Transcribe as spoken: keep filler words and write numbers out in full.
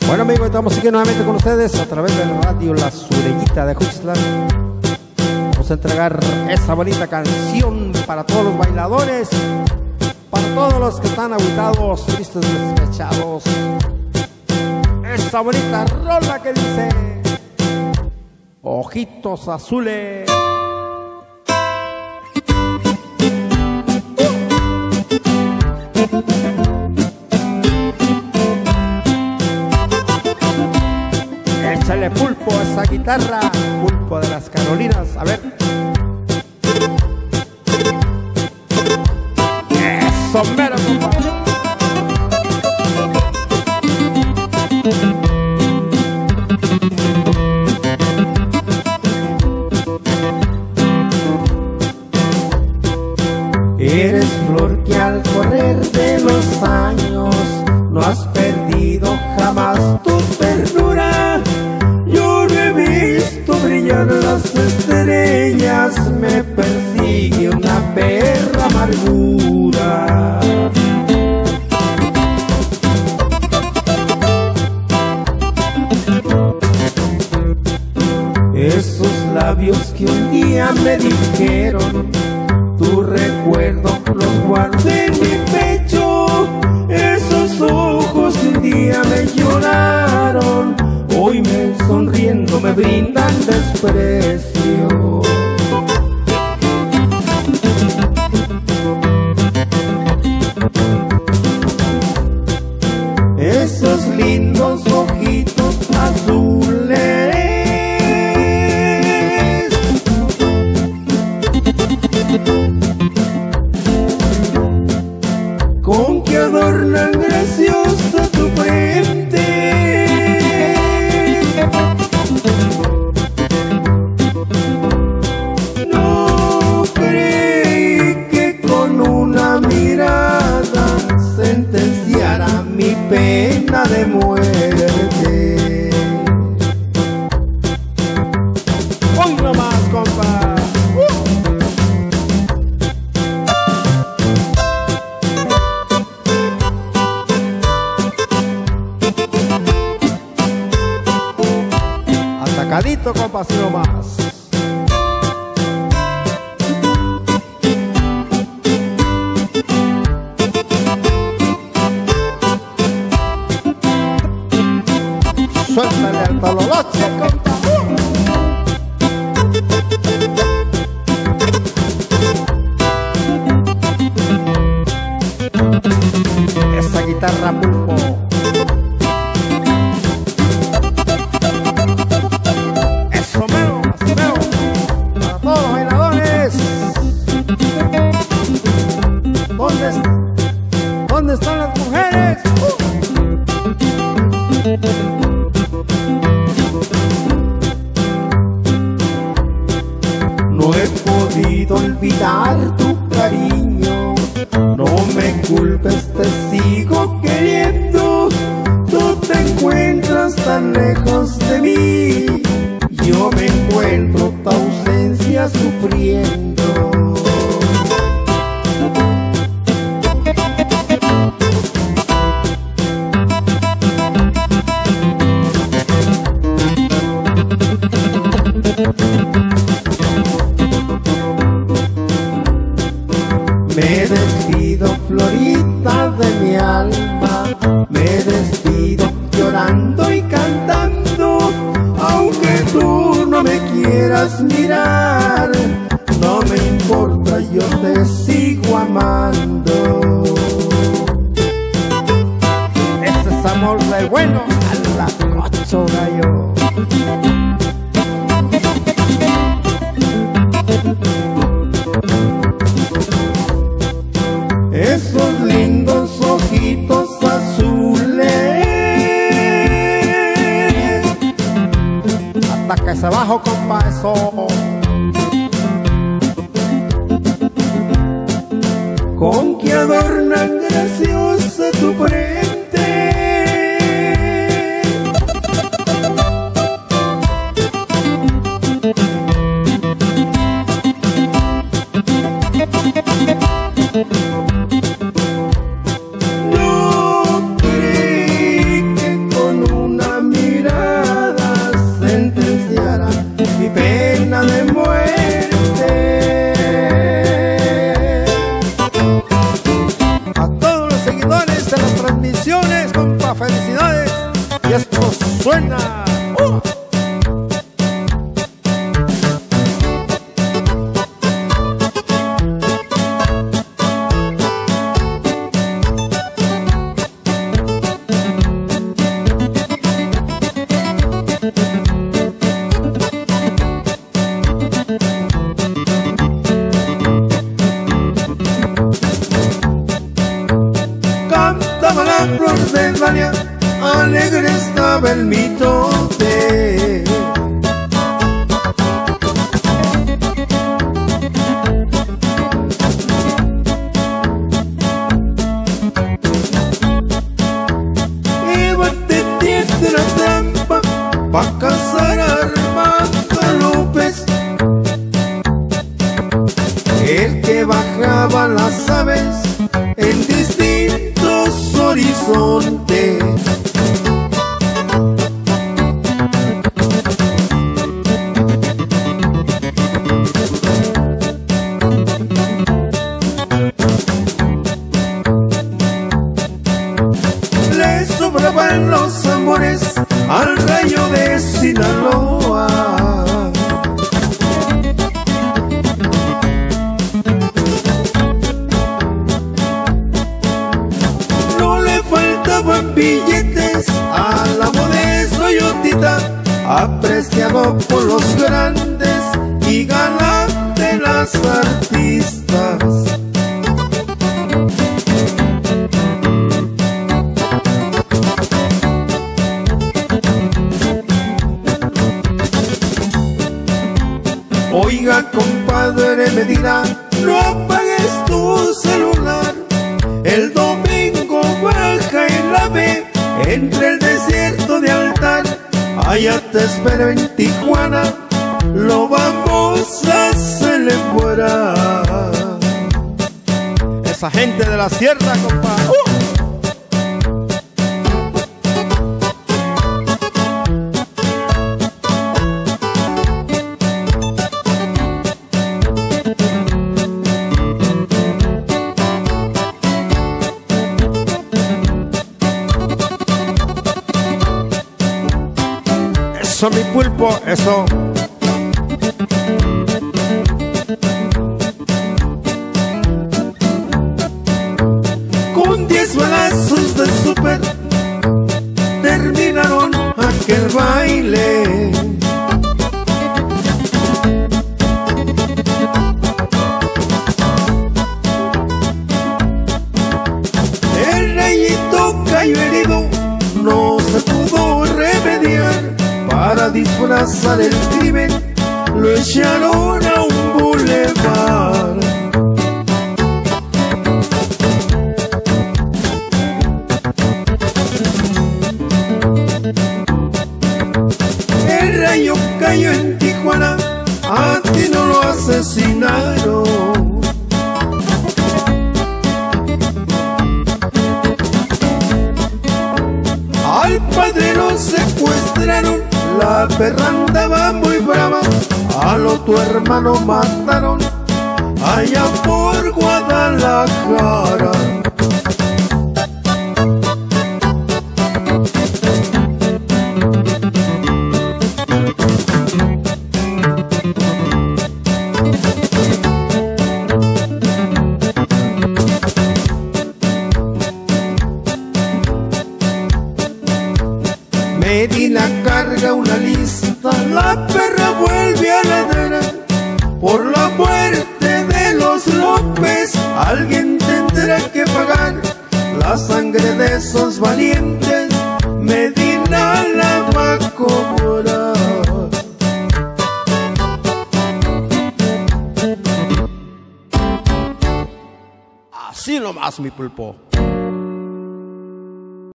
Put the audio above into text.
Bueno amigos, estamos aquí nuevamente con ustedes a través de la radio La Sureñita de Juchitlan. Vamos a entregar esa bonita canción para todos los bailadores, para todos los que están agüitados, tristes, despechados. Esta bonita rola que dice Ojitos Azules. Échale pulpo a esa guitarra, pulpo de las Carolinas, a ver. Eso mero, compadre. Eres flor que al correr de los años no has perdido jamás tu ternura. Yo no he visto brillar las estrellas, me persigue una perra amargura. Esos labios que un día me dijeron, tu recuerdo los guardé en mi pecho. Esos ojos que un día me lloraron, hoy me sonriendo me brindan desprecio. Esos lindos ojitos azules con que adornan graciosa tu frente, no creí que con una mirada sentenciara mi pena de muerte. Hoy nomás, compa. Atacadito, compa, así nomás. Suéltale al tololoche, compa. Esa guitarra pulpo. Eso mero, así mero. Para todos los bailadores. ¿Dónde, ¿Dónde están las mujeres? Uh. No he podido olvidar tu cariño, no me culpes, te sigo queriendo. Tú te encuentras tan lejos de mí, yo me encuentro tu ausencia sufriendo. Me despido, florita de mi alma, me despido llorando y cantando. Aunque tú no me quieras mirar, no me importa, yo te sigo amando. Ese es amor del bueno, a la cocho gallo. Esos lindos ojitos azules, ataca ese bajo, compa, eso. con que adornan graciosa tu frente, esto suena. ¡Uh! Cantaba la flor de Dalia, alegre estaba el mitote. Eva te tiende la trampa pa' cazar a Armando López, el que bajaba las aves en distintos horizontes. Le sobraban los amores al rayo de Sinaloa. Faltaban billetes al amo de Soyotita, apreciado por los grandes y galán de las artistas. Oiga, compadre Medina, no apagues tu celular. El domingo baja en la B, entre el desierto de Altar. Allá te espero en Tijuana, lo vamos a celebrar. Esa gente de la sierra, compa. ¡Uh! Eso, mi pulpo, eso. Con diez balazos de súper terminaron aquel baile. El rayito cayó herido, no se pudo remediar. Para disfrazar el crimen, lo echaron a un bulevar. El rayo cayó en Tijuana, a ti no lo asesinaron. Al padre lo secuestraron, la perra andaba muy brava, al otro hermano mataron allá por Guadalajara. Medina carga una lista, la perra vuelve a ladrar. Por la muerte de los López, alguien tendrá que pagar la sangre de esos valientes. Medina la va a cobrar. Así nomás, mi pulpo.